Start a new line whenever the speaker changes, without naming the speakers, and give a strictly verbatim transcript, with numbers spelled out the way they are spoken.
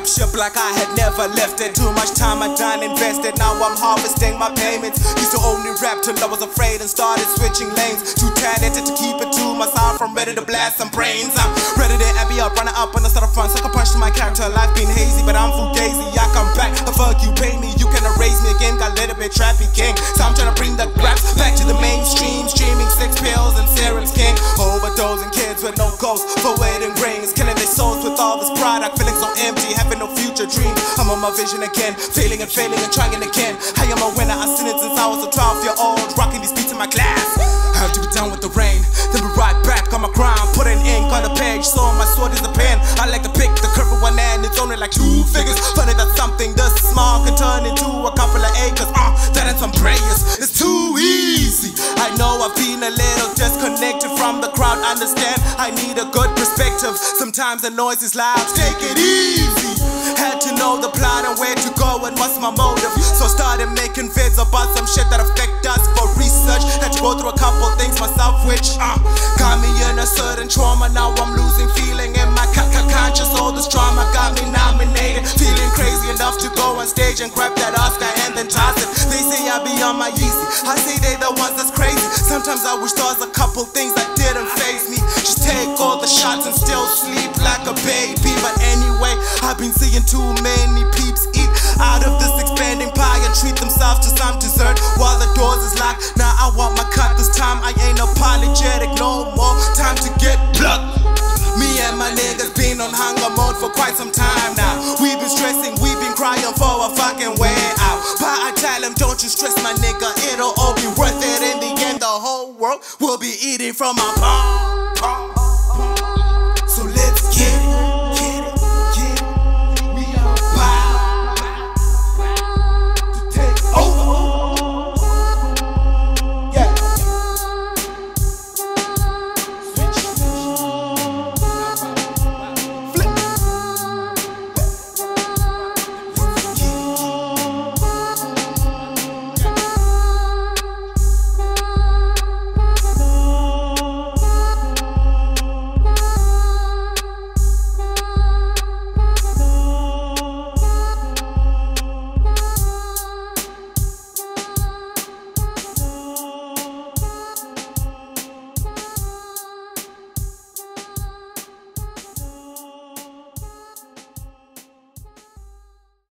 ship like I had never left it. Too much time I done invested, now I'm harvesting my payments. Used to only rap till I was afraid and started switching lanes. Too talented to keep it to myself, I'm ready to blast some brains. I'm ready to amp up, running up on the start of fun. Sucker punch to my character, life been hazy, but I'm fugazi. I come back, the fuck you pay me, you can erase me again. Got a little bit trappy king, so I'm trying to bring the raps back to the mainstream. Streaming six pills and serums king, overdosing kids with no ghosts for wedding rings, killing their souls with all this product, feeling so empty, having no future dream. I'm on my vision again, failing and failing and trying again. I am a winner, I seen it since I was a twelve year old, rocking these beats in my class. Have to be done with the rain, then be right back on my grind, putting ink on the page, so my sword is a pen. I like to pick the curve with one hand, it's only like two figures. Funny that something this small can turn into a couple of acres. Uh, that and some prayers, it's too easy. I know I've been a little disconnected from the crowd, understand I need a good perspective. Sometimes the noise is loud, take it easy. Had to know the plot and where to go and what's my motive, so started making vids about some shit that affect us for research. Had to go through a couple things myself, which uh, got me in a certain trauma. Now I'm losing feeling in my conscious. All this trauma got me nominated, feeling crazy enough to go on stage and grab that Oscar and then toss it. They say I be on my easy, I say they the ones that's crazy. Sometimes I wish there was a couple things that didn't faze me. Just take all the shots and still sleep like a baby. But anyway, I've been seeing too many peeps eat out of this expanding pie and treat themselves to some dessert while the doors is locked. Now I want my cut this time, I ain't apologetic no more. Time to get plucked. Me and my niggas been on hunger mode for quite some time now. We've been stressing, we've been crying for a fucking way out. But I tell him, don't you stress my nigga, it'll all be worth it. In the end, the whole world will be eating from my palm.